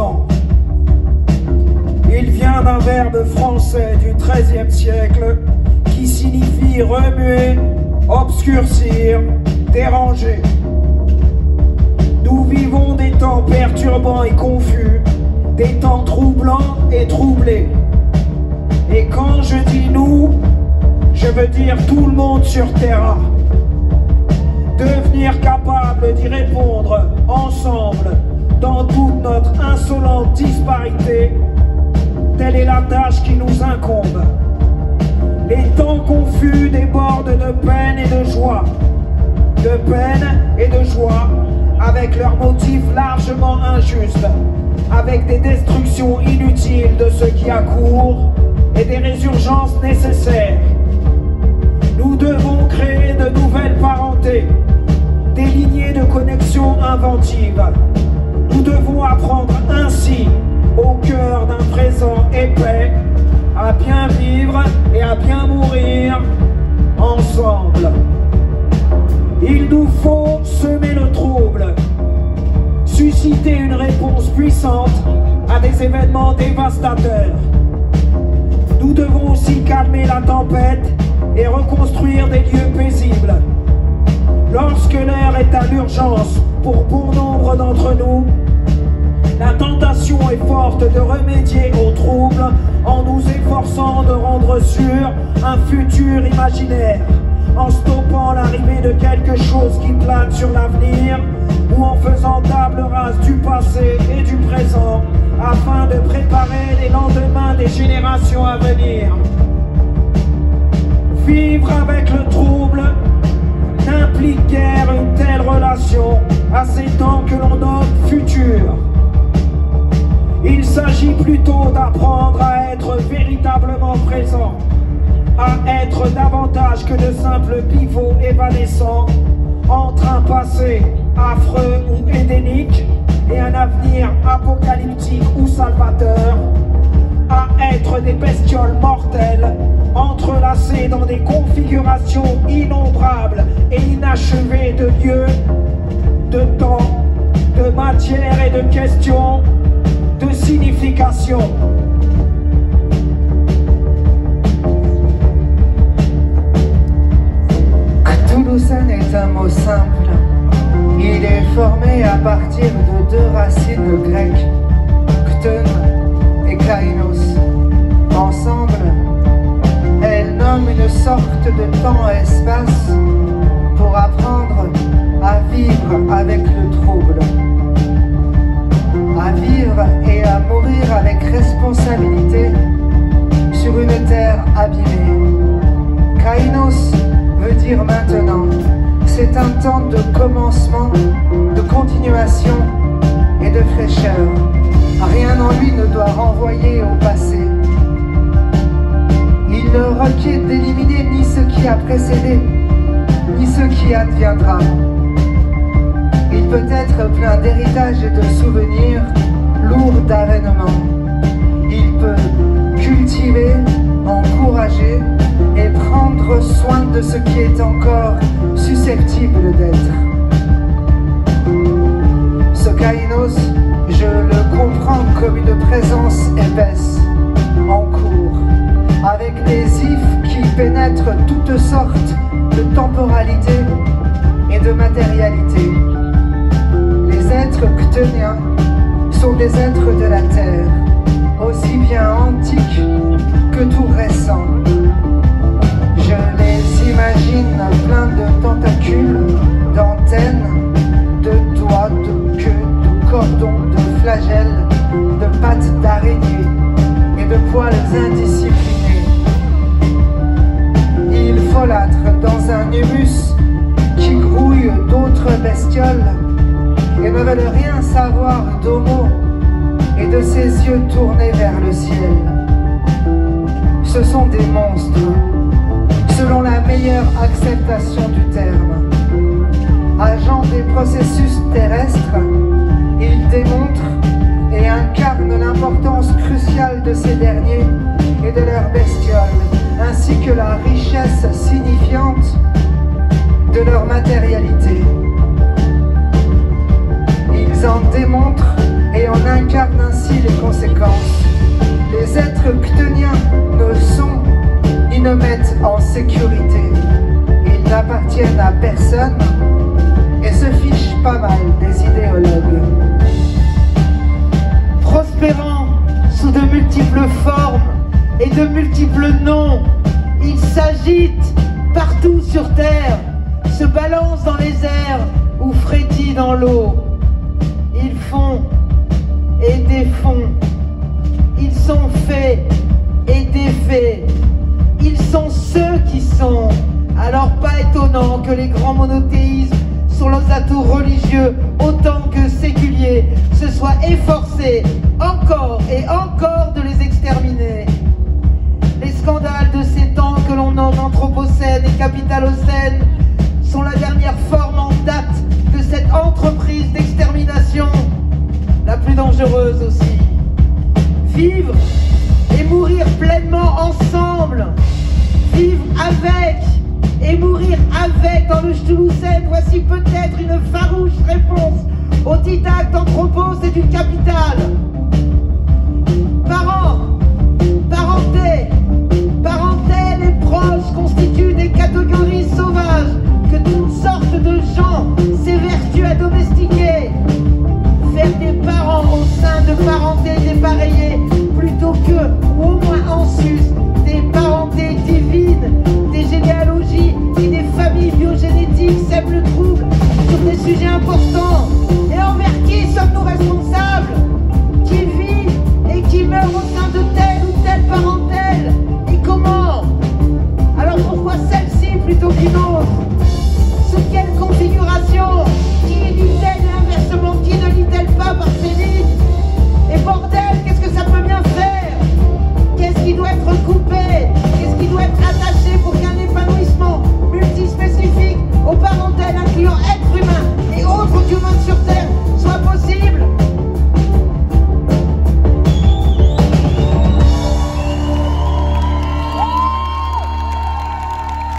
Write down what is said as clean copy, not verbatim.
sang. Il vient d'un verbe français du XIIIe siècle qui signifie remuer, obscurcir, déranger. Nous vivons des temps perturbants et confus, des temps troublants et troublés. Et quand je dis nous, je veux dire tout le monde sur Terra. Devenir capable d'y répondre ensemble dans toute notre insolente disparité, telle est la tâche qui nous incombe. Les temps confus débordent de peine et de joie, avec leurs motifs largement injustes, avec des destructions inutiles de ceux qui accourent et des résurgences nécessaires. Nous devons créer de nouvelles parentés, des lignées de connexions inventives. Nous devons apprendre ainsi, au cœur d'un présent épais, à bien vivre et à bien mourir ensemble. Il nous faut semer le trouble, susciter une réponse puissante à des événements dévastateurs. Nous devons aussi calmer la tempête et reconstruire des lieux paisibles. Lorsque l'heure est à l'urgence pour bon nombre d'entre nous, la tentation est forte de remédier aux troubles en nous efforçant de rendre sûr un futur imaginaire, en stoppant l'arrivée de quelque chose qui plane sur l'avenir ou en faisant table rase du passé et du présent afin de préparer les lendemains des générations à venir. Vivre avec le trouble n'implique guère une telle relation à ces temps que l'on nomme futur. Il s'agit plutôt d'apprendre à être véritablement présent, à être davantage que de simples pivots évanescents entre un passé affreux ou édénique et un avenir apocalyptique ou salvateur, à être des bestioles mortelles entrelacées dans des configurations innombrables et inachevées de lieux, de temps, de matière et de questions, de signification. Cthulhusan est un mot simple. Il est formé à partir de deux racines grecques, Cthun et Kainos. Ensemble, elles nomment une sorte de temps-espace pour apprendre à vivre avec le trouble, à vivre et à mourir avec responsabilité sur une terre abîmée. Kainos veut dire maintenant. C'est un temps de commencement, de continuation et de fraîcheur. Rien en lui ne doit renvoyer au passé. Il ne requiert d'éliminer ni ce qui a précédé, ni ce qui adviendra. Il peut être plein d'héritage et de souvenirs, lourd d'avènements. Il peut cultiver, encourager et prendre soin de ce qui est encore susceptible d'être. Ce Kainos, je le comprends comme une présence épaisse, en cours, avec des ifs qui pénètrent toutes sortes de temporalité et de matérialité. Les êtres cthoniens sont des êtres de la Terre, aussi bien antiques que tout récents. Je les imagine pleins de tentacules, d'antennes, de doigts, de queues, de cordons, de flagelles, de pattes d'araignée et de poils indisciplinés. Ils folâtrent dans un humus qui grouille d'autres bestioles et ne veulent rien savoir d'Homo et de ses yeux tournés vers le ciel. Ce sont des monstres, selon la meilleure acceptation du terme. Agents des processus terrestres, ils démontrent et incarnent l'importance cruciale de ces derniers et de leurs bestioles, ainsi que la richesse signifiante de leur matérialité. Ils en démontrent et en incarne ainsi les conséquences. Les êtres ctoniens ne sont ni ne mettent en sécurité. Ils n'appartiennent à personne et se fichent pas mal des idéologues. Prospérant sous de multiples formes et de multiples noms, ils s'agitent partout sur terre, se balancent dans les airs ou frétillent dans l'eau. Ils font et défont, ils sont faits et défaits, ils sont ceux qui sont. Alors pas étonnant que les grands monothéismes sur leurs atouts religieux autant que séculiers se soient efforcés encore et encore de les exterminer. Les scandales de ces temps que l'on nomme Anthropocène et Capitalocène sont la dernière forme en date de cette entreprise d'extermination, la plus dangereuse aussi. Vivre et mourir pleinement ensemble, vivre avec et mourir avec dans le Ch'touloucène, voici peut-être une farouche réponse au dit acte anthropos et du capital. Parents,